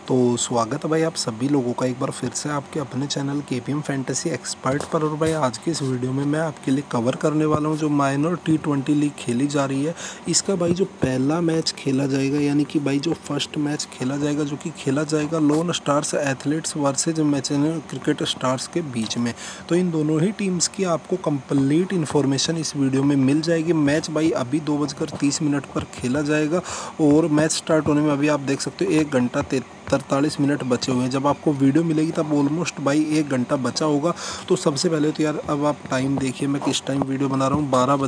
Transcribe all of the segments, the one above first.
तो स्वागत है भाई आप सभी लोगों का एक बार फिर से आपके अपने चैनल केपीएम फैंटेसी एक्सपर्ट पर। और भाई आज की इस वीडियो में मैं आपके लिए कवर करने वाला हूं जो माइनर T20 लीग खेली जा रही है। इसका भाई जो पहला मैच खेला जाएगा, यानी कि भाई जो फर्स्ट मैच खेला जाएगा, जो कि खेला जाएगा लोन स्टार्स एथलीट्स वर्सेज मैचेनर क्रिकेट स्टार्स के बीच में। तो इन दोनों ही टीम्स की आपको कंप्लीट इन्फॉर्मेशन इस वीडियो में मिल जाएगी। मैच भाई अभी 2:30 पर खेला जाएगा और मैच स्टार्ट होने में अभी आप देख सकते हो 1 घंटा 43 मिनट बचे हुए हैं। जब आपको वीडियो मिलेगी तब ऑलमोस्ट भाई 1 घंटा बचा होगा। तो सबसे पहले तो यार अब आप टाइम देखिए, मैं किस टाइम वीडियो बना रहा हूँ,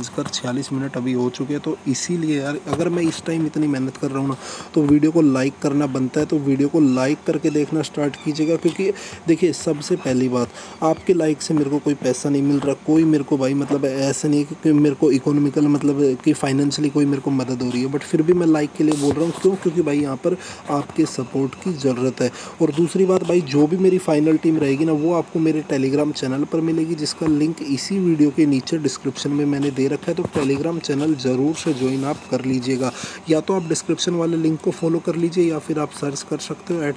12:46 अभी हो चुके हैं। तो इसीलिए यार अगर मैं इस टाइम इतनी मेहनत कर रहा हूँ ना, तो वीडियो को लाइक करना बनता है। तो वीडियो को लाइक करके देखना स्टार्ट कीजिएगा, क्योंकि देखिए सबसे पहली बात, आपके लाइक से मेरे को कोई पैसा नहीं मिल रहा, कोई मेरे को भाई मतलब ऐसा नहीं है कि मेरे को इकोनॉमिकल मतलब कि फाइनेंशियली कोई मेरे को मदद हो रही है, बट फिर भी मैं लाइक के लिए बोल रहा हूँ। क्यों? क्योंकि भाई यहाँ पर आपके सपोर्ट की ज़रूरत है। और दूसरी बात भाई, जो भी मेरी फाइनल टीम रहेगी ना, वो आपको मेरे टेलीग्राम चैनल पर मिलेगी, जिसका लिंक इसी वीडियो के नीचे डिस्क्रिप्शन में मैंने दे रखा है। तो टेलीग्राम चैनल ज़रूर से ज्वाइन आप कर लीजिएगा। या तो आप डिस्क्रिप्शन वाले लिंक को फॉलो कर लीजिए, या फिर आप सर्च कर सकते हो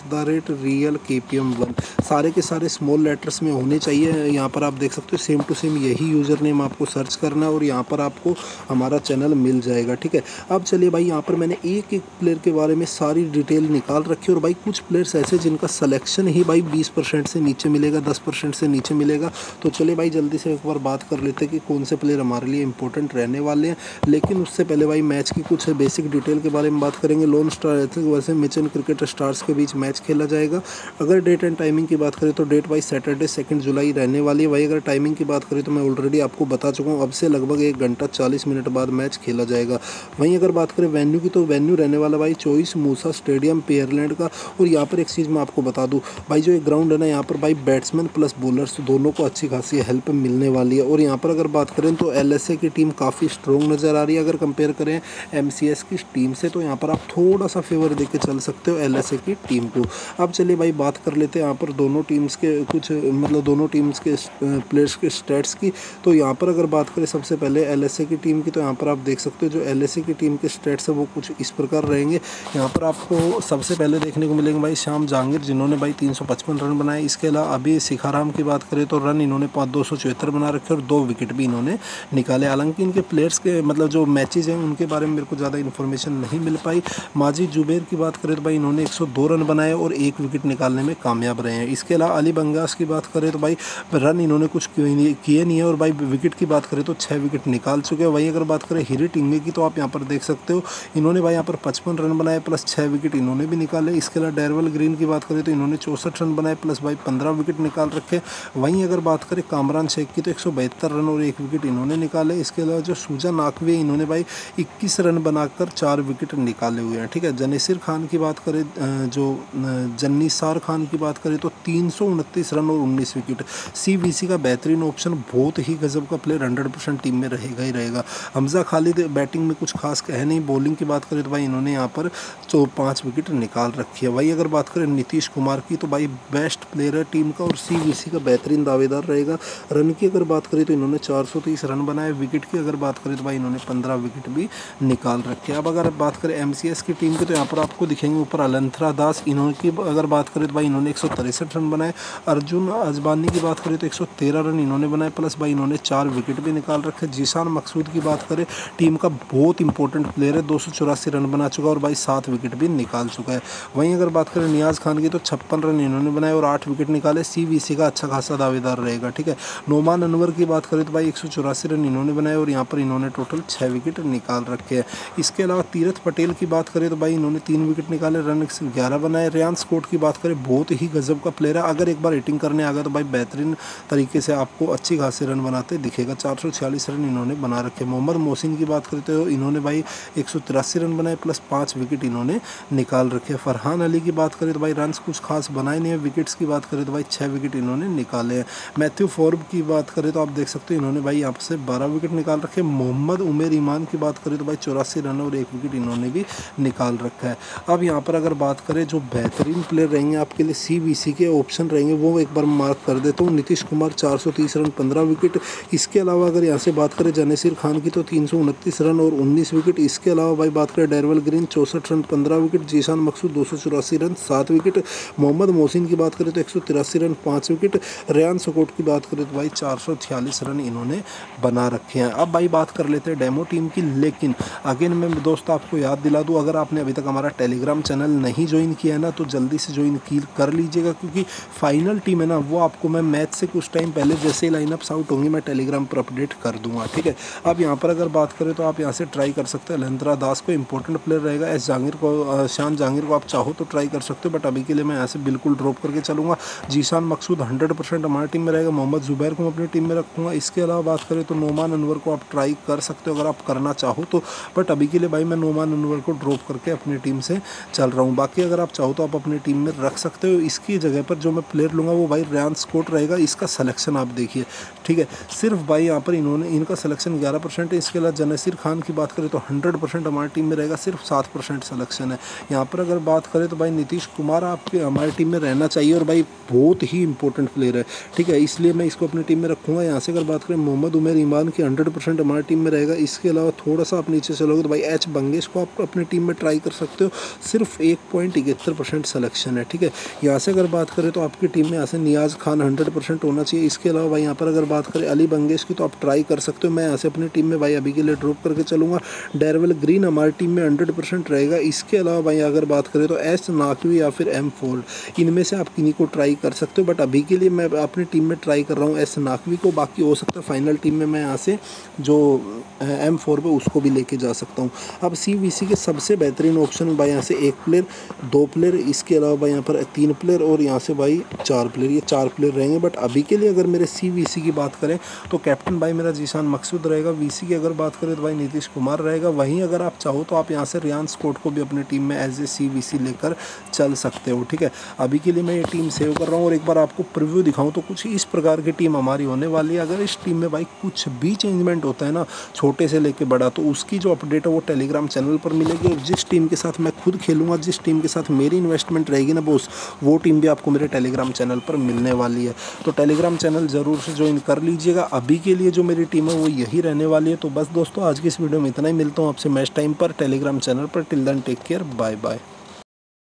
@RealKPM1। सारे के सारे स्मॉल लेटर्स में होने चाहिए। यहाँ पर आप देख सकते हो सेम टू सेम यही यूज़र नेम आपको सर्च करना है और यहाँ पर आपको हमारा चैनल मिल जाएगा। ठीक है, अब चलिए भाई, यहाँ पर मैंने एक एक प्लेयर के बारे में सारी डिटेल निकाल रखी है। और भाई कुछ प्लेयर्स ऐसे जिनका सिलेक्शन ही भाई 20% से नीचे मिलेगा, 10% से नीचे मिलेगा। तो चलिए भाई जल्दी से एक बार बात कर लेते हैं कि कौन से प्लेयर हमारे लिए इंपॉर्टेंट रहने वाले हैं। लेकिन उससे पहले भाई मैच की कुछ बेसिक डिटेल के बारे में बात करेंगे। लोन स्टार एथलेटिक्स वर्सेस मिचन क्रिकेट स्टार्स के बीच मैच खेला जाएगा। अगर डेट एंड टाइमिंग की बात करें तो डेट भाई सैटरडे 2 जुलाई रहने वाली है। भाई अगर टाइमिंग की बात करें तो मैं ऑलरेडी आपको बता चुका हूँ, अब से लगभग 1 घंटा 40 मिनट बाद मैच खेला जाएगा। वहीं अगर बात करें वेन्यू की, तो वेन्यू रहने वाला भाई चॉइस मूसा स्टेडियम पेयरलैंड का। और यहाँ पर एक चीज़ मैं आपको बता दूं भाई, जो एक ग्राउंड है ना, यहाँ पर भाई बैट्समैन प्लस बॉलर्स दोनों को अच्छी खासी हेल्प मिलने वाली है। और यहाँ पर अगर बात करें तो एलएसए की टीम काफ़ी स्ट्रॉन्ग नज़र आ रही है। अगर कंपेयर करें एमसीएस की टीम से, तो यहाँ पर आप थोड़ा सा फेवर देके चल सकते हो एलएसए की टीम को। अब चलिए भाई बात कर लेते हैं यहाँ पर दोनों टीम्स के कुछ मतलब दोनों टीम्स के प्लेयर्स के स्टैट्स की। तो यहाँ पर अगर बात करें सबसे पहले एलएसए की टीम की, तो यहाँ पर आप देख सकते हो जो एलएसए की टीम के स्टैट्स है वो कुछ इस प्रकार रहेंगे। यहाँ पर आपको सबसे पहले देखने को मिलेंगे भाई श्याम जहांगीर, जिन्होंने भाई 355 रन बनाए। इसके अलावा अभी शिखाराम की बात करें तो रन इन्होंने 274 बना रखे और 2 विकेट भी इन्होंने निकाले। हालांकि इनके प्लेयर्स के मतलब जो मैचेज हैं उनके बारे में मेरे को ज़्यादा इन्फॉर्मेशन नहीं मिल पाई। माजिद जुबैर की बात करें तो भाई इन्होंने 102 रन बनाए और 1 विकेट निकालने में कामयाब रहे हैं। इसके अलावा अली बंगास की बात करें तो भाई रन इन्होंने कुछ किए नहीं है और भाई विकेट की बात करें तो 6 विकेट निकाल चुके हैं। वहीं अगर बात करें हिरी टिंगे की, तो आप यहाँ पर देख सकते हो इन्होंने भाई यहाँ पर 55 रन बनाए प्लस 6 विकेट इन्होंने भी निकाले। इसके अलावा डेरवल ग्रीन की बात करें तो इन्होंने 64 रन बनाए प्लस भाई 15 विकेट निकाल रखे। वहीं अगर बात करें कामरान शेख की, तो 172 रन और 1 विकेट इन्होंने निकाले। इसके अलावा जो सूजा नाकवी है, इन्होंने भाई 21 रन बनाकर 4 विकेट निकाले हुए हैं। ठीक है, जनीसिर खान की बात करें जो जन्नीसार खान की बात करें तो 329 रन और 19 विकेट। सीवीसी का बेहतरीन ऑप्शन, बहुत ही गजब का प्लेयर, 100% टीम में रहेगा ही रहेगा। हमजा खालिद बैटिंग में कुछ खास कहे नहीं। बॉलिंग की बात करें तो भाई इन्होंने यहाँ पर 5 विकेट निकाल रखी है। वही अगर बात करें नीतीश कुमार की, तो भाई बेस्ट प्लेयर है टीम का और सीवीसी का बेहतरीन दावेदार रहेगा। रन की अगर बात करें तो इन्होंने 430 रन बनाए। विकेट की अगर बात करें तो भाई इन्होंने 15 विकेट भी निकाल रखे। अब अगर बात करें एमसीएस की टीम की, तो यहाँ पर आपको दिखेंगे ऊपर अलंथरा दास, इन्होंने अगर बात करें तो भाई इन्होंने 163 रन बनाए। अर्जुन अजबानी की बात करें तो 113 रन इन्होंने बनाए प्लस भाई इन्होंने 4 विकेट भी निकाल रखे। जीशान मकसूद की बात करें, टीम का बहुत इंपॉर्टेंट प्लेयर है, 284 रन बना चुका और भाई 7 विकेट भी निकाल चुका है। वहीं अगर बात करें नियाज़ खान की, तो 56 रन इन्होंने बनाए और 8 विकेट निकाले। सीवीसी का अच्छा खासा दावेदार रहेगा। ठीक है, नोमान अनवर की बात करें तो भाई 184 रन इन्होंने बनाए और यहाँ पर इन्होंने टोटल 6 विकेट निकाल रखे हैं। इसके अलावा तीरथ पटेल की बात करें तो भाई इन्होंने 3 विकेट निकाले, रन 11 बनाए। रेयान स्कॉट की बात करें, बहुत ही गजब का प्लेयर है, अगर एक बार हिटिंग करने आ गया तो भाई बेहतरीन तरीके से आपको अच्छी खासी रन बनाते दिखेगा। 446 रन इन्होंने बना रखे। मोहम्मद मोहसिन की बात करते हो, इन्होंने भाई 183 रन बनाए प्लस 5 विकेट इन्होंने निकाल रखे। फरहान अली की बात करें तो भाई रन्स कुछ खास बनाए नहीं है। विकेट्स की बात करें तो भाई 6 विकेट इन्होंने निकाले हैं। मैथ्यू फोर्ब की बात करें तो आप देख सकते हो इन्होंने भाई यहाँ से 12 विकेट निकाल रखे। मोहम्मद उमेर ईमान की बात करें तो भाई 84 रन और 1 विकेट इन्होंने भी निकाल रखा है। अब यहाँ पर अगर बात करें जो बेहतरीन प्लेयर रहेंगे आपके लिए सीवीसी के ऑप्शन रहेंगे, वो एक बार मार्क कर देता हूँ। Nitish Kumar 430 run 15 wicket. इसके अलावा अगर यहाँ से बात करें जनीसिर खान की, तो 329 रन और 19 विकेट। इसके अलावा भाई बात करें डेरवल Green 64 run 15 wicket. Zeeshan Maqsood 284 183 run 7 wicket. Mohammad Mohsin की बात करें तो 183 रन 5 विकेट। रेयान सकॉट की बात करें तो भाई 446 रन इन्होंने बना रखे हैं। अब भाई बात कर लेते हैं डेमो टीम की, लेकिन अगेन मैं दोस्त आपको याद दिला दूं, अगर आपने अभी तक हमारा टेलीग्राम चैनल नहीं ज्वाइन किया है ना तो जल्दी से ज्वाइन कर लीजिएगा, क्योंकि फाइनल टीम है ना वो आपको मैं मैच से कुछ टाइम पहले जैसे ही लाइनअप्स आउट होंगी मैं टेलीग्राम पर अपडेट कर दूंगा, ठीक है। अब यहाँ पर अगर बात करें तो आप यहाँ से ट्राई कर सकते हैं अलहंद्रा दास को, इंपॉर्टेंट प्लेयर रहेगा। शान जहांगीर को आप चाहो तो ट्राई कर सकते हो, बट अभी के लिए मैं यहाँ से बिल्कुल ड्रॉप करके चलूँगा। जीशान मकसूद 100% हमारी टीम में रहेगा। मोहम्मद जुबैर को मैं अपनी टीम में रखूँगा। इसके अलावा बात करें तो नोमान अनवर को आप ट्राई कर सकते हो अगर आप करना चाहो तो, बट अभी के लिए भाई मैं नोमान अनवर को ड्रॉप करके अपनी टीम से चल रहा हूँ। बाकी अगर आप चाहो तो आप अपनी टीम में रख सकते हो। इसकी जगह पर जो मैं प्लेयर लूँगा वो भाई रेयान सकॉट रहेगा। इसका सिलेक्शन आप देखिए, ठीक है। सिर्फ भाई यहाँ पर इनका सिलेक्शन 11% है। इसके अलावा जनसीर खान की बात करें तो 100% हमारी टीम में रहेगा, सिर्फ 7% सिलेक्शन है। यहाँ पर अगर बात करें तो भाई नीतीश कुमार आपके हमारी टीम में रहना चाहिए और भाई बहुत ही इंपॉर्टेंट प्लेयर है, ठीक है, इसलिए मैं इसको अपनी टीम में रखूँगा। यहाँ से अगर बात करें मोहम्मद उमेर ईमान की 100% हमारी टीम में रहेगा। इसके अलावा थोड़ा सा आप नीचे चलोगे तो भाई एच बंगेश को आप अपनी टीम में ट्राई कर सकते हो, सिर्फ 1.71% सिलेक्शन है, ठीक है। यहाँ से अगर बात करें तो आपकी टीम में यहाँ से नियाज़ खान 100% होना चाहिए। इसके अलावा भाई यहाँ पर अगर बात करें अली बंगेश की तो आप ट्राई कर सकते हो। मैं यहाँ से अपनी टीम में भाई अभी के लिए ड्रॉप करके चलूँगा। डेरवेल ग्रीन हमारी टीम में 100% रहेगा। इसके अलावा भाई अगर बात करें तो एस नाकवी या फिर एम फोल्ड, इनमें से आप किन्हीं को ट्राई कर सकते हो, बट अभी के लिए मैं अपनी टीम में ट्राई कर रहा हूँ एस नाकवी को। बाकी हो सकता है फाइनल टीम में मैं यहाँ से जो M4 पे उसको भी लेके जा सकता हूँ। अब CVC के सबसे बेहतरीन ऑप्शन भाई यहाँ से 1 प्लेयर 2 प्लेयर, इसके अलावा भाई यहाँ पर 3 प्लेयर और यहाँ से भाई 4 प्लेयर, ये 4 प्लेयर रहेंगे। बट अभी के लिए अगर मेरे CVC की बात करें तो कैप्टन भाई मेरा जीशान मकसूद रहेगा। VC की अगर बात करें तो भाई नीतीश कुमार रहेगा। वहीं अगर आप चाहो तो आप यहाँ से रेयान सकॉट को भी अपनी टीम में एज ए CVC लेकर चल सकते हो, ठीक है। अभी के लिए मैं ये टीम सेव कर रहा हूँ और एक बार आपको प्रीव्यू दिखाऊँ तो कुछ इस प्रकार की टीम हमारी होने वाली है। अगर इस टीम में भाई कुछ भी चेंजमेंट होता है ना छोटे से लेके बड़ा, तो उसकी जो अपडेट है वो टेलीग्राम चैनल पर मिलेगी। और जिस टीम के साथ मैं खुद खेलूँगा, जिस टीम के साथ मेरी इन्वेस्टमेंट रहेगी ना बॉस, वो टीम भी आपको मेरे टेलीग्राम चैनल पर मिलने वाली है। तो टेलीग्राम चैनल ज़रूर से ज्वाइन कर लीजिएगा। अभी के लिए जो मेरी टीम है वो यही रहने वाली है। तो बस दोस्तों आज की इस वीडियो में इतना ही, मिलता हूँ आपसे मैच टाइम पर टेलीग्राम चैनल पर। Till then take care, bye bye.